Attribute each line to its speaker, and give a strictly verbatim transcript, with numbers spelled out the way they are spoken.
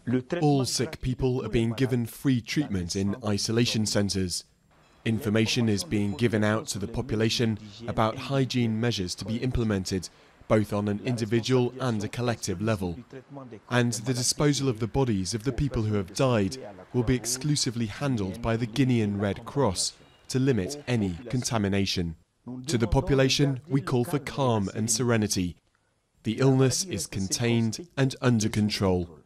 Speaker 1: All sick people are being given free treatment in isolation centres. Information is being given out to the population about hygiene measures to be implemented, both on an individual and a collective level. And the disposal of the bodies of the people who have died will be exclusively handled by the Guinean Red Cross to limit any contamination. To the population, we call for calm and serenity. The illness is contained and under control.